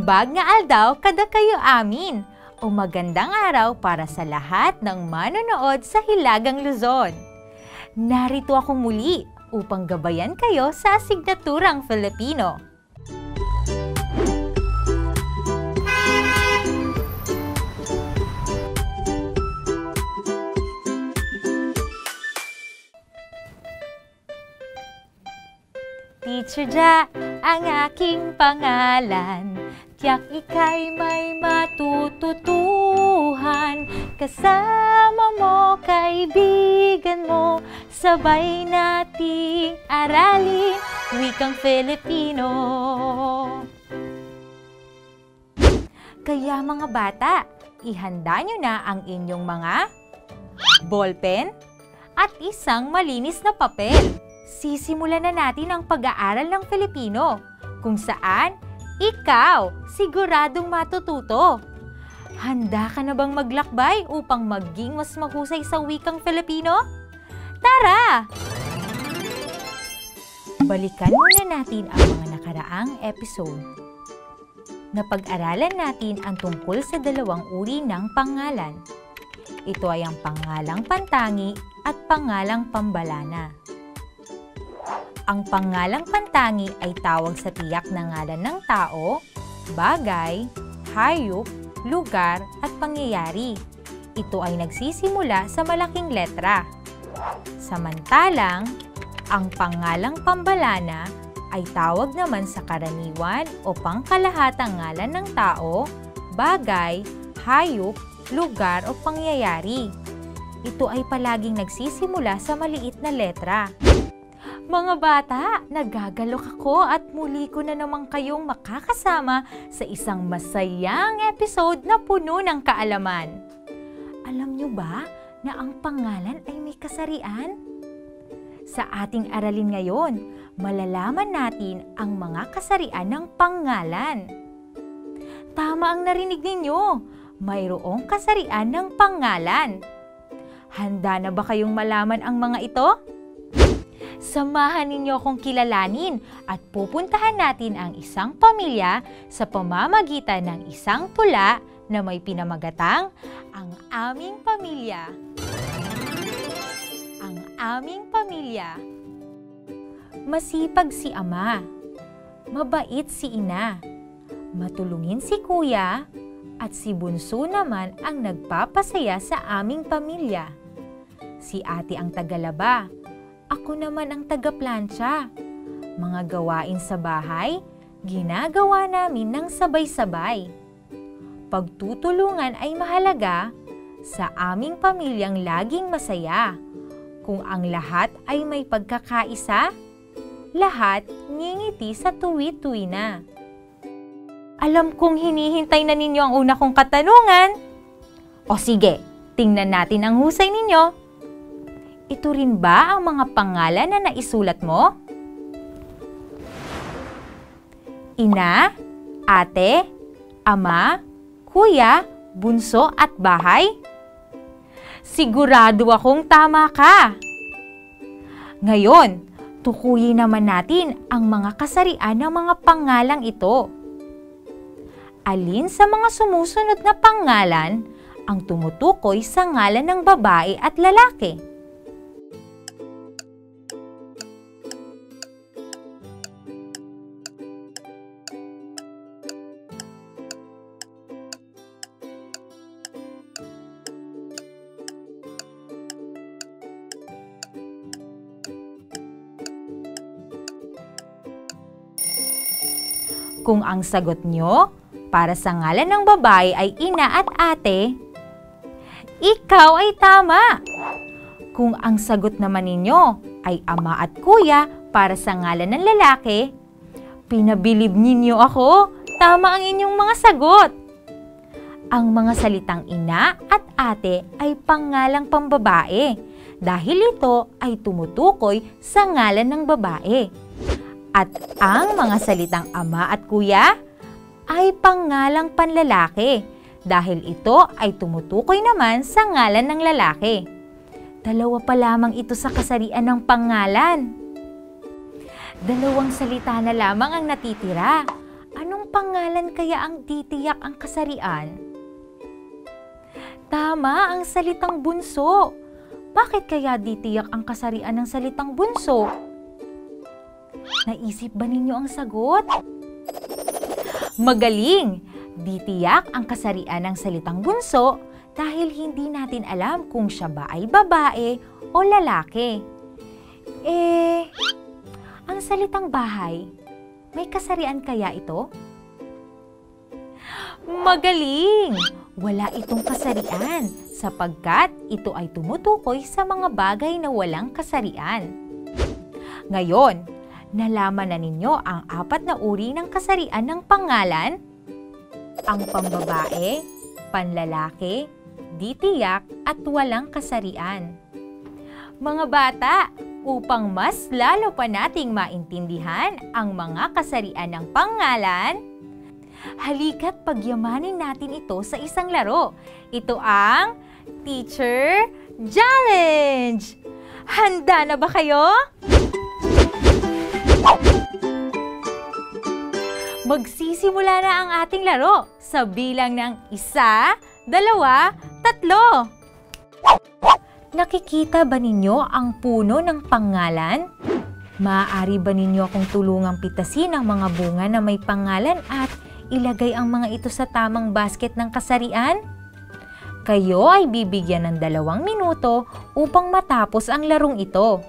Maayabag nga aldaw kada kayo amin, o magandang araw para sa lahat ng manonood sa Hilagang Luzon. Narito ako muli upang gabayan kayo sa asignaturang Filipino. Teacher Ja, ang aking pangalan, tiyak ika'y may matututuhan. Kasama mo, kaibigan mo, sabay nating aralin wikang Filipino. Kaya mga bata, ihanda nyo na ang inyong mga ballpen at isang malinis na papel. Sisimulan na natin ang pag-aaral ng Filipino, kung saan ikaw siguradong matututo. Handa ka na bang maglakbay upang maging mas mahusay sa wikang Filipino? Tara! Balikan muna natin ang mga nakaraang episode. Napag-aralan natin ang tungkol sa dalawang uri ng pangalan. Ito ay ang pangalang pantangi at pangalang pambalana. Ang pangalang pantangi ay tawag sa tiyak na ngalan ng tao, bagay, hayop, lugar at pangyayari. Ito ay nagsisimula sa malaking letra. Samantalang, ang pangalang pambalana ay tawag naman sa karaniwan o pangkalahatang ngalan ng tao, bagay, hayop, lugar o pangyayari. Ito ay palaging nagsisimula sa maliit na letra. Mga bata, nagagalok ako at muli ko na naman kayong makakasama sa isang masayang episode na puno ng kaalaman. Alam nyo ba na ang pangalan ay may kasarian? Sa ating aralin ngayon, malalaman natin ang mga kasarian ng pangalan. Tama ang narinig ninyo, mayroong kasarian ng pangalan. Handa na ba kayong malaman ang mga ito? Samahan ninyo akong kilalanin at pupuntahan natin ang isang pamilya sa pamamagitan ng isang tula na may pinamagatang Ang Aming Pamilya. Ang Aming Pamilya. Masipag si ama, mabait si ina, matulungin si kuya, at si bunso naman ang nagpapasaya sa aming pamilya. Si ate ang tagalaba. Ako naman ang taga-plancha. Mga gawain sa bahay, ginagawa namin ng sabay-sabay. Pagtutulungan ay mahalaga sa aming pamilyang laging masaya. Kung ang lahat ay may pagkakaisa, lahat ngingiti sa tuwi-tuwi na. Alam kong hinihintay na ninyo ang una kong katanungan. O sige, tingnan natin ang husay ninyo. Ito rin ba ang mga pangalan na naisulat mo? Ina, ate, ama, kuya, bunso at bahay? Sigurado akong tama ka! Ngayon, tukuyin naman natin ang mga kasarian ng mga pangalang ito. Alin sa mga sumusunod na pangalan ang tumutukoy sa ngalan ng babae at lalaki? Kung ang sagot nyo para sa ngalan ng babae ay ina at ate, ikaw ay tama. Kung ang sagot naman ninyo ay ama at kuya para sa ngalan ng lalaki, pinabilib ninyo ako, tama ang inyong mga sagot. Ang mga salitang ina at ate ay pangalang pambabae dahil ito ay tumutukoy sa ngalan ng babae. At ang mga salitang ama at kuya ay pangalang panlalaki dahil ito ay tumutukoy naman sa ngalan ng lalaki. Dalawa pa lamang ito sa kasarian ng pangalan. Dalawang salita na lamang ang natitira. Anong Anong pangalan kaya ang titiyak ang kasarian? Tama, ang salitang bunso. Bakit kaya titiyak ang kasarian ng salitang bunso? Naisip ba ninyo ang sagot? Magaling! Titiyak ang kasarian ng salitang bunso dahil hindi natin alam kung siya ba ay babae o lalaki. Ang salitang bahay, may kasarian kaya ito? Magaling! Wala itong kasarian sapagkat ito ay tumutukoy sa mga bagay na walang kasarian. Ngayon, nalaman na ninyo ang 4 na uri ng kasarian ng pangalan? Ang pambabae, panlalaki, titiyak at walang kasarian. Mga bata, upang mas lalo pa nating maintindihan ang mga kasarian ng pangalan, halika't pagyamanin natin ito sa isang laro. Ito ang Teacher Challenge! Handa na ba kayo? Magsisimula na ang ating laro sa bilang ng 1, 2, 3. Nakikita ba ninyo ang puno ng pangalan? Maaari ba ninyo akong tulungang pitasin ang mga bunga na may pangalan at ilagay ang mga ito sa tamang basket ng kasarian? Kayo ay bibigyan ng 2 minuto upang matapos ang larong ito.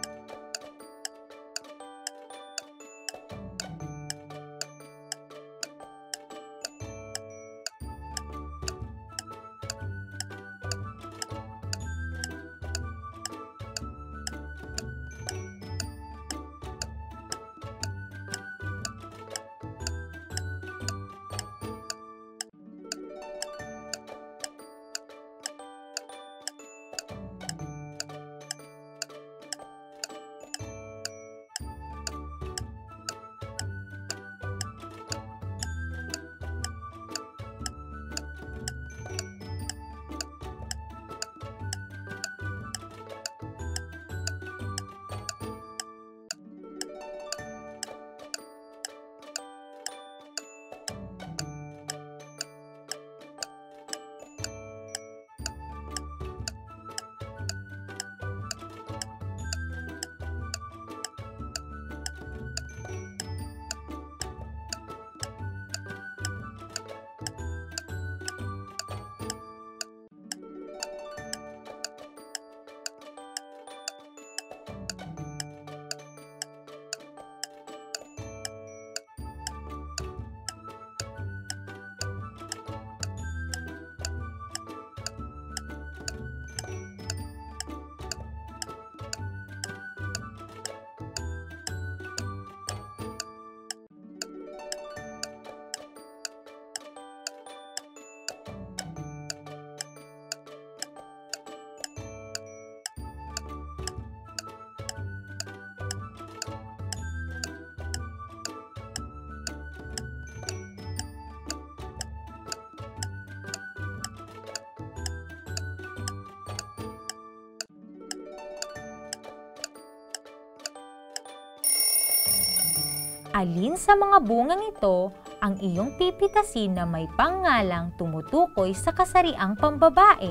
Alin sa mga bungang ito ang iyong pipitasin na may pangalang tumutukoy sa kasariang pambabae?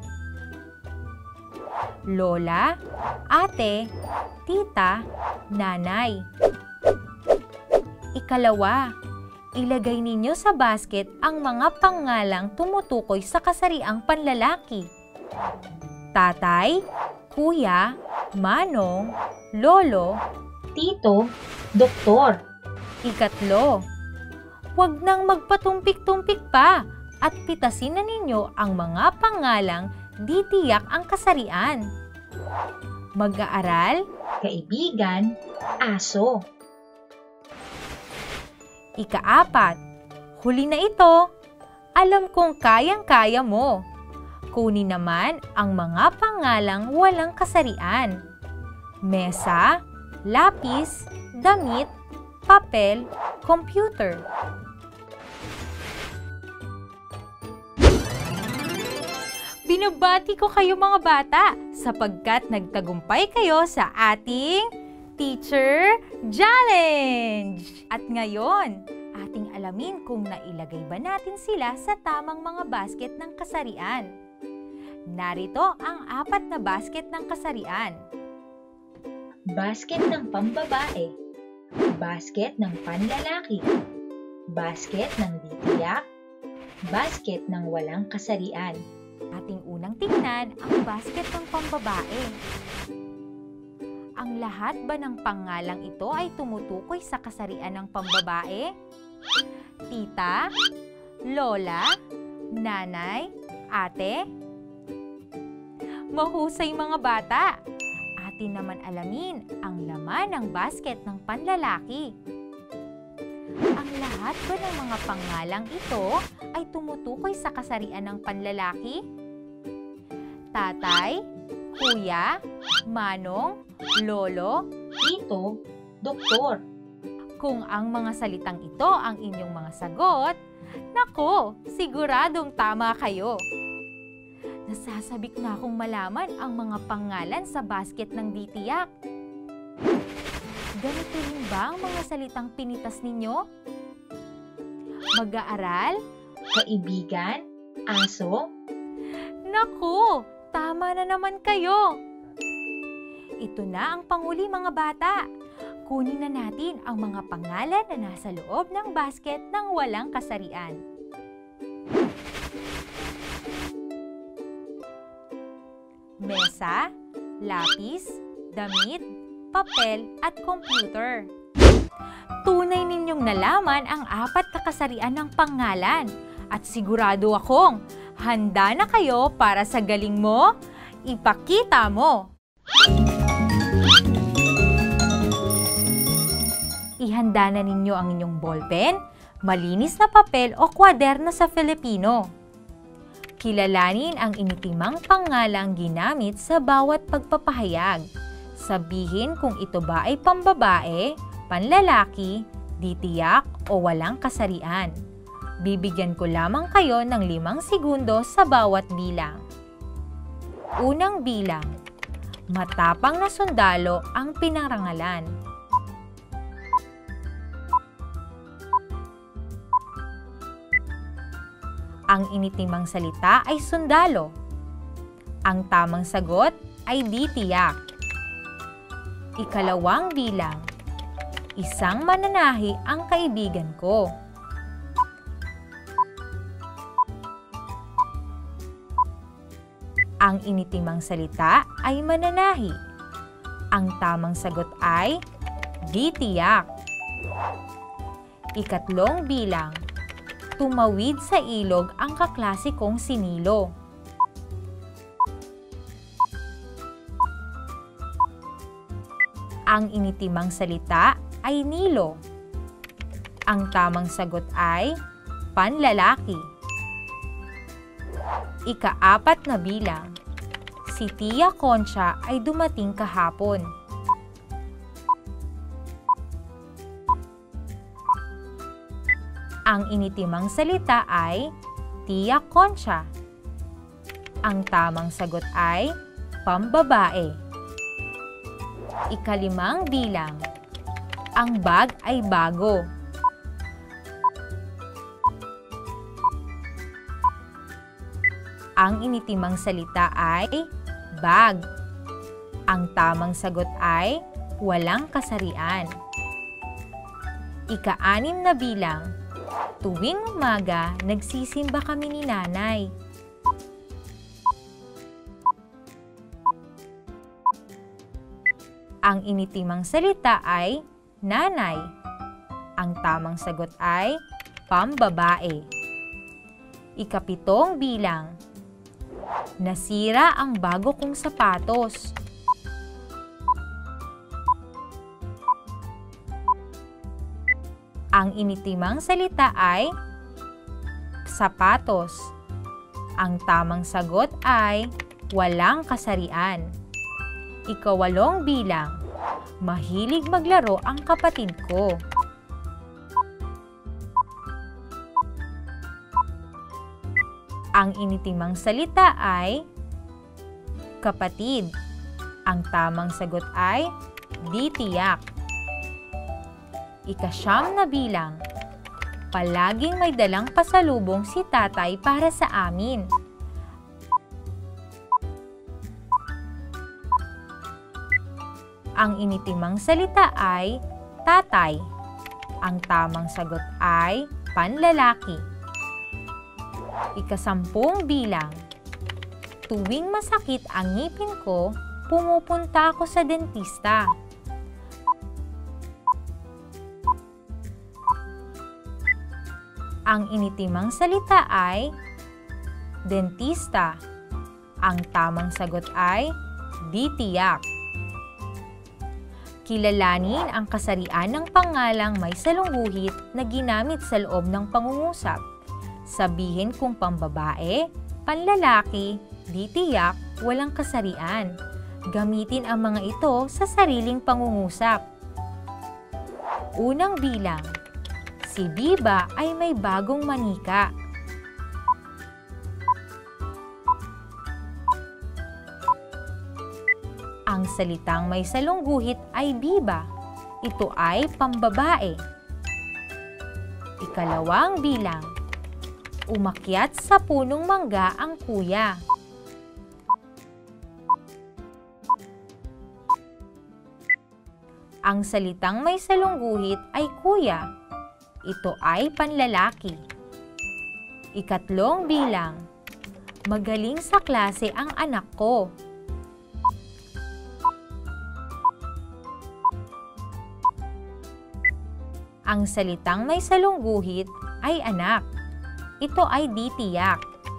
Lola, ate, tita, nanay. Ikalawa, ilagay ninyo sa basket ang mga pangalang tumutukoy sa kasariang panlalaki. Tatay, kuya, manong, lolo, tito, doktor. Ikatlo, huwag nang magpatumpik-tumpik pa at pitasin na ninyo ang mga pangalang titiyak ang kasarian. Mag-aaral, kaibigan, aso. Ika-4, huli na ito. Alam kong kayang-kaya mo. Kunin naman ang mga pangalang walang kasarian. Mesa, lapis, damit, papel, computer. Binabati ko kayo mga bata sapagkat nagtagumpay kayo sa ating Teacher Challenge! At ngayon, ating alamin kung nailagay ba natin sila sa tamang mga basket ng kasarian. Narito ang 4 na basket ng kasarian. Basket ng pambabae, basket ng panlalaki, basket ng ditiyak, basket ng walang kasarian. Ating unang tingnan ang basket ng pambabae. Ang lahat ba ng pangalang ito ay tumutukoy sa kasarian ng pambabae? Tita, lola, nanay, ate? Mahusay mga bata! Atin naman alamin ang laman ng basket ng panlalaki. Ang lahat ba ng mga pangalang ito ay tumutukoy sa kasarian ng panlalaki? Tatay, kuya, manong, lolo, Tito, doktor. kung ang mga salitang ito ang inyong mga sagot, nako, siguradong tama kayo. Nasasabik na akong malaman ang mga pangalan sa basket ng ditiyak. Ganito rin ba ang mga salitang pinitas ninyo? Mag-aaral? Kaibigan, aso, Naku, tama na naman kayo. Ito na ang panghuli mga bata. Kunin na natin ang mga pangalan na nasa loob ng basket ng walang kasarian. Mesa, lapis, damit, papel at computer. Tunay ninyong nalaman ang 4 na kasarian ng pangalan at sigurado akong handa na kayo para sa galing mo, ipakita mo. Ihanda na ninyo ang inyong ballpen, malinis na papel o kwaderno sa Filipino. Kilalanin ang initimang pangalang ginamit sa bawat pagpapahayag. Sabihin kung ito ba ay pambabae, panlalaki, ditiyak o walang kasarian. Bibigyan ko lamang kayo ng 5 segundo sa bawat bilang. Unang bilang, matapang na sundalo ang pinarangalan. Ang initimang salita ay sundalo. Ang tamang sagot ay ditiyak. Ikalawang bilang, isang mananahi ang kaibigan ko. Ang initimang salita ay mananahi. Ang tamang sagot ay ditiyak. Ikatlong bilang, tumawid sa ilog ang kaklase kong si Nilo. Ang initimang salita ay Nilo. Ang tamang sagot ay panlalaki. Ika-4 na bilang, si Tia Concha ay dumating kahapon. Ang initimang salita ay Tia Concha. Ang tamang sagot ay pambabae. Ika-5 bilang, ang bag ay bago. Ang initimang salita ay bag. Ang tamang sagot ay walang kasarian. Ika-6 na bilang, tuwing umaga, nagsisimba kami ni nanay. Ang initimang salita ay nanay. Ang tamang sagot ay pambabae. Ika-7 bilang, nasira ang bago kong sapatos. Ang initimang salita ay sapatos. Ang tamang sagot ay walang kasarian. Ika-8 bilang, mahilig maglaro ang kapatid ko. Ang initimang salita ay kapatid. Ang tamang sagot ay ditiyak. Ika-9 na bilang, Palaging may dalang pasalubong si tatay para sa amin. Ang initimang salita ay tatay. Ang tamang sagot ay panlalaki. Ika-10 bilang. Tuwing masakit ang ngipin ko, pumupunta ako sa dentista. Ang initimang salita ay dentista. Ang tamang sagot ay ditiyak. Kilalanin ang kasarian ng pangalang may salungguhit na ginamit sa loob ng pangungusap. Sabihin kung pambabae, panlalaki, ditiyak, walang kasarian. Gamitin ang mga ito sa sariling pangungusap. Unang bilang. Si Biba ay may bagong manika. Ang salitang may salungguhit ay biba. Ito ay pambabae. Ikalawang bilang. Umakyat sa punong mangga ang kuya. Ang salitang may salungguhit ay kuya. Ito ay panlalaki. Ikatlong bilang. Magaling sa klase ang anak ko. Ang salitang may salungguhit ay anak. Ito ay ditiyak.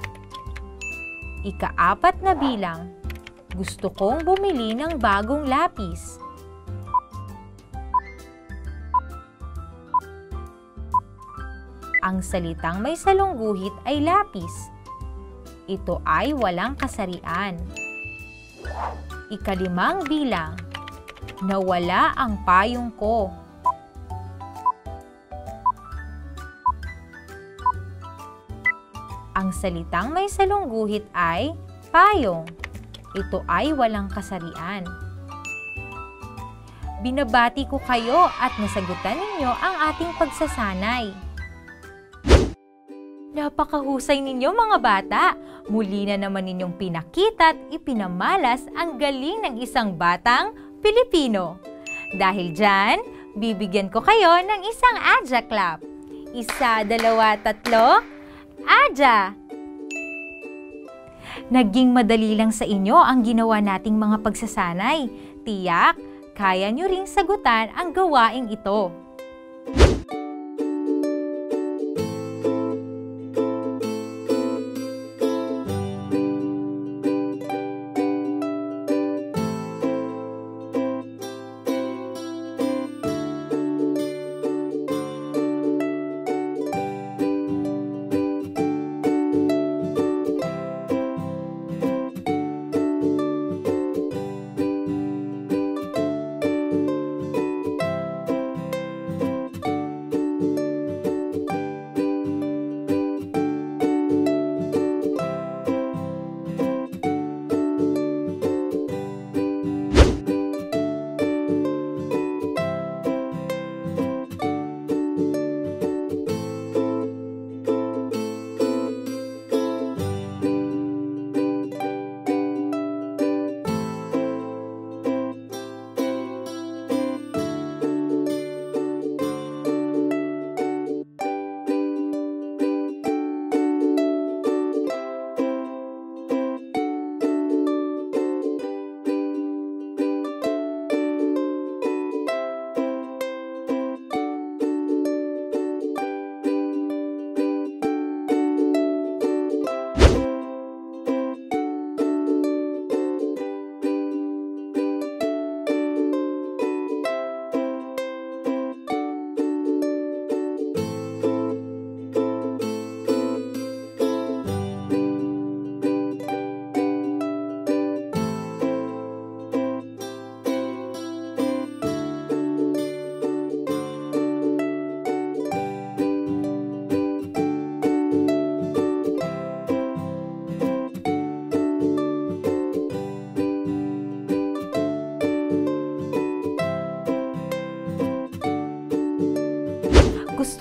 Ika-4 na bilang. Gusto kong bumili ng bagong lapis. Ang salitang may salungguhit ay lapis. Ito ay walang kasarian. Ika-5 bilang. Nawala ang payong ko. Ang salitang may salungguhit ay payong. Ito ay walang kasarian. Binabati ko kayo at nasagutan ninyo ang ating pagsasanay. Napakahusay ninyo mga bata! Muli na naman ninyong pinakita at ipinamalas ang galing ng isang batang Pilipino. Dahil dyan, bibigyan ko kayo ng isang Adja clap. 1, 2, 3, Adja! Naging madali lang sa inyo ang ginawa nating mga pagsasanay. Tiyak, kaya nyo ring sagutan ang gawaing ito.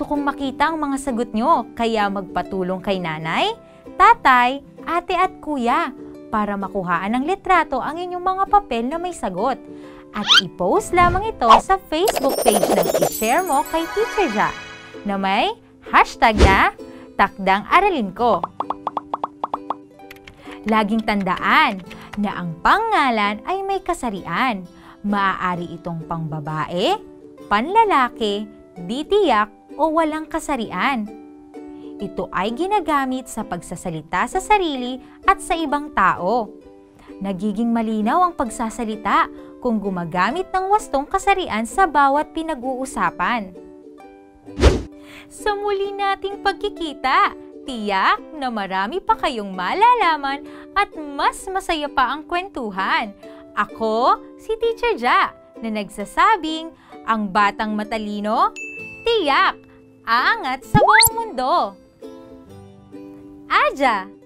Gusto kong makita ang mga sagot nyo, kaya magpatulong kay nanay, tatay, ate at kuya para makuhaan ng litrato ang inyong mga papel na may sagot. At i-post lamang ito sa Facebook page ng i-share mo kay Teacher Ja na may hashtag na Takdang Aralin Ko. Laging tandaan na ang pangalan ay may kasarian. Maaari itong pangbabae, panlalaki, ditiyak o walang kasarian. Ito ay ginagamit sa pagsasalita sa sarili at sa ibang tao. Nagiging malinaw ang pagsasalita kung gumagamit ng wastong kasarian sa bawat pinag-uusapan. Sa muli nating pagkikita, tiyak na marami pa kayong malalaman at mas masaya pa ang kwentuhan. Ako, si Teacher Ja, na nagsasabing ang batang matalino, tiyak, aangat sa buong mundo. Aja!